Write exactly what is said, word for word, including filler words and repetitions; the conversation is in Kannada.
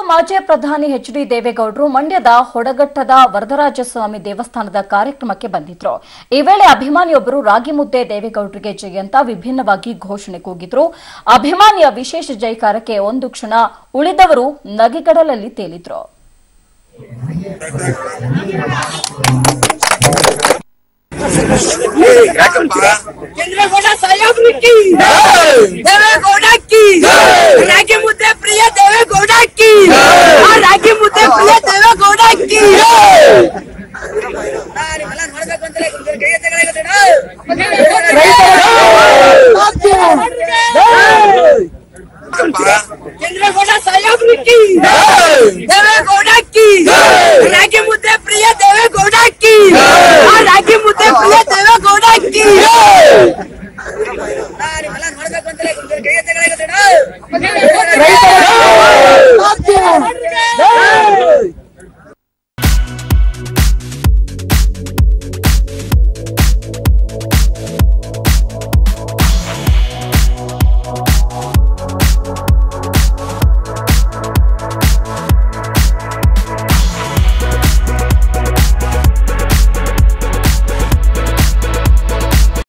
ಮಾಜಿ ಪ್ರಧಾನಿ ಎಚ್ ಡಿ ದೇವೇಗೌಡರು ಮಂಡ್ಯದ ಹೊಡಗಟ್ಟದ ವರದರಾಜಸ್ವಾಮಿ ದೇವಸ್ಥಾನದ ಕಾರ್ಯಕ್ರಮಕ್ಕೆ ಬಂದಿದ್ರು. ಈ ವೇಳೆ ಅಭಿಮಾನಿಯೊಬ್ಬರು ರಾಗಿ ಮುದ್ದೆ ದೇವೇಗೌಡರಿಗೆ ಜೈ ಅಂತ ವಿಭಿನ್ನವಾಗಿ ಘೋಷಣೆ ಕೂಗಿದ್ರು. ಅಭಿಮಾನಿಯ ವಿಶೇಷ ಜೈಕಾರಕ್ಕೆ ಒಂದು ಕ್ಷಣ ಉಳಿದವರು ನಗೆಗಡಲಲ್ಲಿ ತೇಲಿದ್ರು. देवेगौड़ा साहब की देवेगौड़ा की रागी मुद्दे प्रिय देवेगौड़ा की रागी मुद्दे प्रिय देवेगौड़ा की देवेगौड़ा साहब की देवेगौड़ा की रागी मुद्दे प्रिय देवेगौड़ा की रागी मुद्दे प्रिय